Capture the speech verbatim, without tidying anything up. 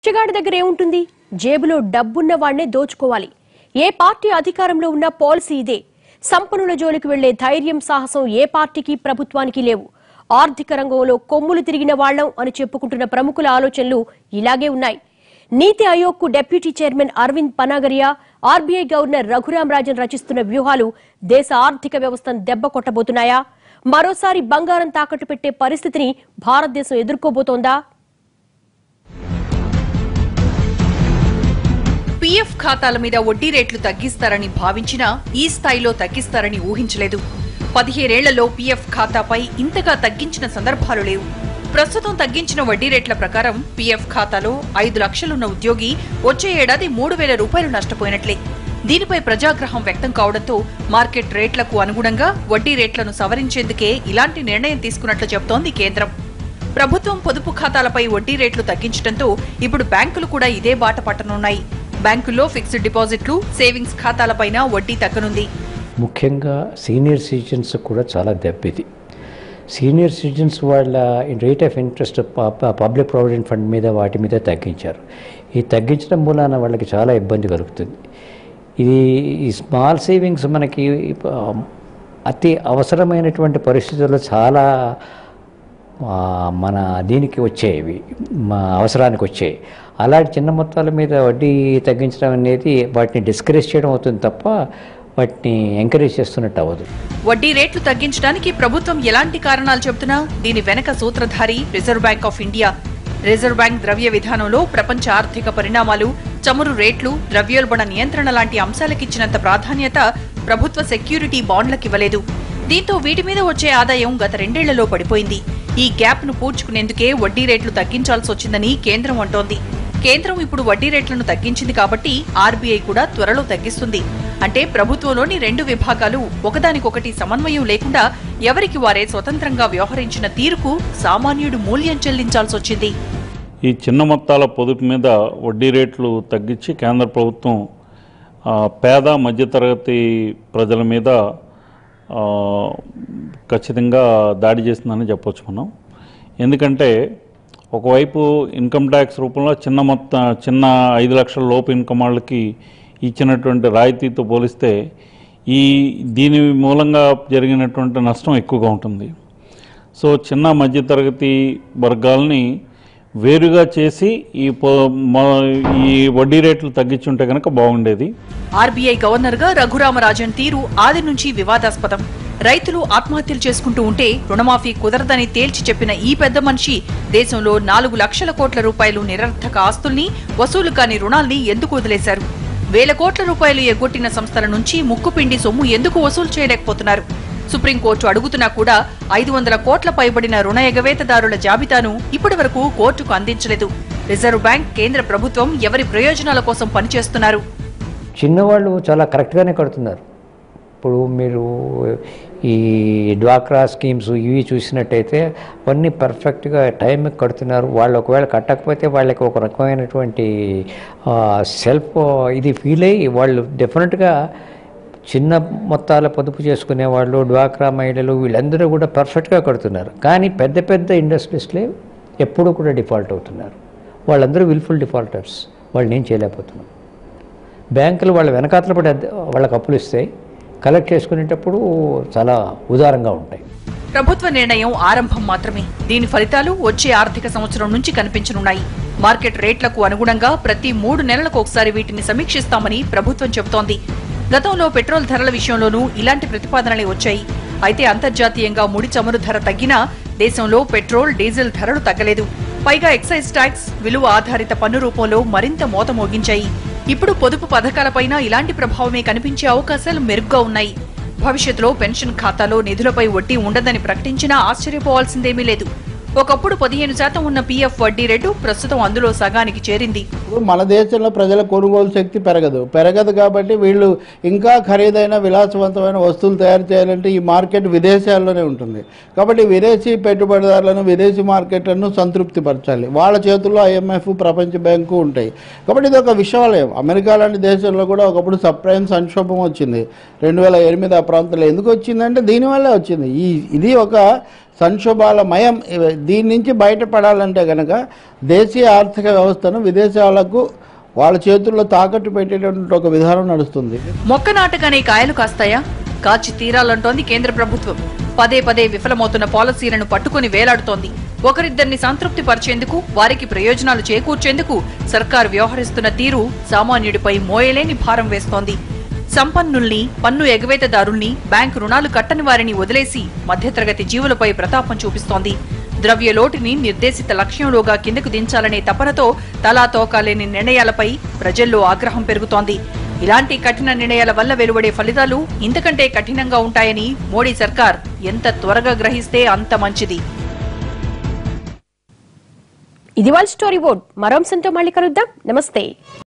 బిచ్చగాడి దగ్గర ఏముంటుంది? జేబులో డబ్బున్న వాళ్నే దోచుకోవాలి. ఏ పార్టీ అధికారంలో ఉన్న పాలసీ ఇదే. సంపన్నుల జోలికి వెళ్లే ధైర్యం, సాహసం ఏ పార్టీకి, ప్రభుత్వానికి లేవు. ఆర్థిక రంగంలో కొమ్ములు తిరిగిన వాళ్లం అని చెప్పుకుంటున్న ప్రముఖుల ఆలోచనలు ఇలాగే ఉన్నాయి. నీతి ఆయోగ్ కు deputy chairman Arvind Panagariya, RBI governor Raghuram Rajan రచిస్తున్న వ్యూహాలు దేశ ఆర్థిక వ్యవస్థను దెబ్బ కొట్టబోతున్నాయా? మరోసారి బంగారం తాకట్టు పెట్టే పరిస్థితిని భారతదేశం ఎదుర్కోబోతోందా? పీఎఫ్ ఖాతాల మీద వడ్డీ రేట్లు తగ్గిస్తారని భావించినా ఈ స్థాయిలో తగ్గిస్తారని ఊహించలేదు. పదిహేనేళ్లలో పీఎఫ్ ఖాతాపై ఇంతగా తగ్గించిన సందర్భాలు లేవు. ప్రస్తుతం తగ్గించిన వడ్డీ రేట్ల ప్రకారం పీఎఫ్ ఖాతాలో ఐదు లక్షలున్న ఉద్యోగి వచ్చే ఏడాది మూడు వేల రూపాయలు నష్టపోయినట్లే. దీనిపై ప్రజాగ్రహం వ్యక్తం కావడంతో మార్కెట్ రేట్లకు అనుగుణంగా వడ్డీ రేట్లను సవరించేందుకే ఇలాంటి నిర్ణయం తీసుకున్నట్లు చెబుతోంది కేంద్రం. ప్రభుత్వం పొదుపు ఖాతాలపై వడ్డీ రేట్లు తగ్గించడంతో ఇప్పుడు బ్యాంకులు కూడా ఇదే బాట పట్టనున్నాయి. బ్యాంకుల్లో ఫిక్స్డ్ డిపాజిట్లు, సేవింగ్స్ ఖాతాలపైన వడ్డీ తగ్గనుంది. ముఖ్యంగా సీనియర్ సిటిజన్స్ కూడా చాలా దెబ్బది. సీనియర్ సిటిజన్స్ వాళ్ళ rate of interest public provident fund మీద వాటి మీద తగ్గించారు. ఈ తగ్గించడం మూలాన వాళ్ళకి చాలా ఇబ్బంది కలుగుతుంది. ఇది ఈ స్మాల్ సేవింగ్స్ మనకి అతి అవసరమైనటువంటి పరిస్థితుల్లో చాలా మన దీనికి వచ్చేవి, మా అవసరానికి వచ్చాయి. అలాంటి చిన్న మొత్తాల మీద వడ్డీ తగ్గించడం అనేది వాటిని డిస్కరేజ్ చేయడం అవుతుంది తప్ప వాటిని ఎంకరేజ్ చేస్తున్నట్టు అవ్వదు. వడ్డీ రేట్లు తగ్గించడానికి ప్రభుత్వం ఎలాంటి కారణాలు చెబుతున్నా దీని వెనక సూత్రధారి Reserve Bank of India. Reserve Bank ద్రవ్య విధానంలో ప్రపంచ ఆర్థిక పరిణామాలు, చమురు రేట్లు, ద్రవ్యోల్బణ నియంత్రణ లాంటి అంశాలకిచ్చినంత ప్రాధాన్యత ప్రభుత్వ సెక్యూరిటీ బాండ్లకివ్వలేదు. దీంతో వీటి మీద వచ్చే ఆదాయం గత రెండేళ్లలో పడిపోయింది. ఈ గ్యాప్ ను పూడ్చుకునేందుకే వడ్డీ రేట్లు తగ్గించాల్సి వచ్చిందని కేంద్రం అంటోంది. కేంద్రం ఇప్పుడు వడ్డీ రేట్లను తగ్గించింది కాబట్టి ఆర్బీఐ కూడా త్వరలో తగ్గిస్తుంది. అంటే ప్రభుత్వంలోని రెండు విభాగాలు ఒకదానికొకటి సమన్వయం లేకుండా ఎవరికి వారే స్వతంత్రంగా వ్యవహరించిన తీరుకు సామాన్యుడు మూల్యం చెల్లించాల్సి వచ్చింది. ఈ చిన్న మొత్తాల పొదుపు మీద వడ్డీ రేట్లు తగ్గించి కేంద్ర ప్రభుత్వం పేద మధ్యతరగతి ప్రజల మీద ఖచ్చితంగా దాడి చేస్తుందని చెప్పొచ్చు మనం. ఎందుకంటే ఒకవైపు ఇన్కమ్ ట్యాక్స్ రూపంలో చిన్న మొత్తం చిన్న ఐదు లక్షల లోపు ఇన్కమ్ వాళ్ళకి ఇచ్చినటువంటి రాయితీతో పోలిస్తే ఈ దీని మూలంగా జరిగినటువంటి నష్టం ఎక్కువగా ఉంటుంది. సో చిన్న మధ్యతరగతి వర్గాలని వేరుగా చేసి ఈ ఈ వడ్డీ రేట్లు తగ్గించుంటే కనుక బాగుండేది. ఆర్బీఐ గవర్నర్గా రఘురామరాజన్ తీరు ఆది నుంచి వివాదాస్పదం. రైతులు ఆత్మహత్యలు చేసుకుంటూ ఉంటే రుణమాఫీ కుదరదని తేల్చి చెప్పిన ఈ పెద్ద మనిషి దేశంలో నాలుగు లక్షల కోట్ల రూపాయలు నిరర్థక ఆస్తుల్ని, వసూలు కాని రుణాల్ని ఎందుకు వదిలేశారు? వేల కోట్ల రూపాయలు ఎగ్గొట్టిన సంస్థల నుంచి ముక్కుపిండి సొమ్ము ఎందుకు వసూలు చేయలేకపోతున్నారు? సుప్రీంకోర్టు అడుగుతున్నా కూడా ఐదు వందల కోట్ల పైబడిన రుణ ఎగవేతదారుల జాబితాను ఇప్పటి వరకు కోర్టుకు అందించలేదు. రిజర్వ్ బ్యాంక్, కేంద్ర ప్రభుత్వం ఎవరి ప్రయోజనాల కోసం పనిచేస్తున్నారు? చిన్నవాళ్ళు చాలా కరెక్ట్గానే కడుతున్నారు. ఇప్పుడు మీరు ఈ డ్వాక్రా స్కీమ్స్ ఇవి చూసినట్టయితే అవన్నీ పర్ఫెక్ట్గా టైంకి కడుతున్నారు. వాళ్ళు ఒకవేళ కట్టకపోతే వాళ్ళకి ఒక రకమైనటువంటి సెల్ఫ్ ఇది ఫీల్ అయ్యి వాళ్ళు డెఫినెట్గా చిన్న మొత్తాల పొదుపు చేసుకునే వాళ్ళు, డ్వాక్రా మహిళలు వీళ్ళందరూ కూడా పర్ఫెక్ట్గా కడుతున్నారు. కానీ పెద్ద పెద్ద ఇండస్ట్రీస్లే ఎప్పుడూ కూడా డిఫాల్ట్ అవుతున్నారు. వాళ్ళందరూ విల్ఫుల్ డిఫాల్టర్స్. వాళ్ళని ఏం చేయలేకపోతున్నారు. బ్యాంకులు వాళ్ళ వెనకాతల పడి వాళ్ళకి అప్పులు ఇస్తాయి, కలెక్ట్ చేసుకునేటప్పుడు చాలా ఉదారంగా ఉంటాయి. ప్రభుత్వ నిర్ణయం ఆరంభం మాత్రమే. దీని ఫలితాలు వచ్చే ఆర్థిక సంవత్సరం నుంచి కనిపించనున్నాయి. మార్కెట్ రేట్లకు అనుగుణంగా ప్రతి మూడు నెలలకు ఒకసారి వీటిని సమీక్షిస్తామని ప్రభుత్వం చెబుతోంది. గతంలో పెట్రోల్ ధరల విషయంలోనూ ఇలాంటి ప్రతిపాదనలే వచ్చాయి. అయితే అంతర్జాతీయంగా ముడి చమురు ధర తగ్గినా దేశంలో పెట్రోల్, డీజిల్ ధరలు తగ్గలేదు. పైగా ఎక్సైజ్ ట్యాక్స్, విలువ ఆధారిత పన్ను రూపంలో మరింత మోత మోగించాయి. ఇప్పుడు పొదుపు పథకాలపైన ఇలాంటి ప్రభావమే కనిపించే అవకాశాలు మెరుగ్గా ఉన్నాయి. భవిష్యత్తులో పెన్షన్ ఖాతాలో నిధులపై వడ్డీ ఉండదని ప్రకటించినా ఆశ్చర్యపోవాల్సిందేమీ లేదు. ఒకప్పుడు పదిహేను శాతం ఉన్న పీఎఫ్ వడ్డీ రేటు ప్రస్తుతం అందులో సగానికి చేరింది. మన దేశంలో ప్రజల కొనుగోలు శక్తి పెరగదు పెరగదు కాబట్టి వీళ్ళు ఇంకా ఖరీదైన విలాసవంతమైన వస్తువులు తయారు చేయాలంటే ఈ మార్కెట్ విదేశాల్లోనే ఉంటుంది. కాబట్టి విదేశీ పెట్టుబడిదారులను, విదేశీ మార్కెట్లను సంతృప్తి పరచాలి. వాళ్ళ చేతుల్లో ఐఎంఎఫ్, ప్రపంచ బ్యాంకు ఉంటాయి. కాబట్టి ఇది ఒక విషయాలయం. అమెరికా లాంటి దేశంలో కూడా ఒకప్పుడు సబ్ప్రైమ్ సంక్షోభం వచ్చింది రెండు వేల ఎనిమిది ఆ ప్రాంతంలో. ఎందుకు వచ్చిందంటే దీనివల్లే వచ్చింది. ఈ ఇది ఒక సంక్షోభాల మయం. దీని నుంచి బయటపడాలంటే కనుక దేశీయ ఆర్థిక వ్యవస్థను విదేశాలకు వాళ్ళ చేతుల్లో తాకట్టు పెట్టేటువంటి ఒక విధానం నడుస్తుంది. మొక్క నాటగానే కాయలు కాస్తాయా? కాచి తీరాలంటోంది కేంద్ర ప్రభుత్వం. పదే పదే విఫలమవుతున్న పాలసీలను పట్టుకుని వేలాడుతోంది. ఒకరిద్దరిని సంతృప్తి పరిచేందుకు, వారికి ప్రయోజనాలు చేకూర్చేందుకు సర్కారు వ్యవహరిస్తున్న తీరు సామాన్యుడిపై మోయలేని భారం వేస్తోంది. సంపన్నుల్ని, పన్ను ఎగవేతదారుల్ని, బ్యాంకు రుణాలు కట్టని వారిని వదిలేసి మధ్యతరగతి జీవులపై ప్రతాపం చూపిస్తోంది. ద్రవ్యలోటుని నిర్దేశిత లక్ష్యంలోగా కిందకు దించాలనే తపనతో తలా తోకాలేని నిర్ణయాలపై ప్రజల్లో ఆగ్రహం పెరుగుతోంది. ఇలాంటి కఠిన నిర్ణయాల వల్ల వెలువడే ఫలితాలు ఇంతకంటే కఠినంగా ఉంటాయని మోడీ సర్కార్ ఎంత త్వరగా గ్రహిస్తే అంత మంచిది. ఇది వాళ్ళ స్టోరీ బోర్డ్. మరో అంశంతో మళ్ళీ కలుద్దాం. నమస్తే.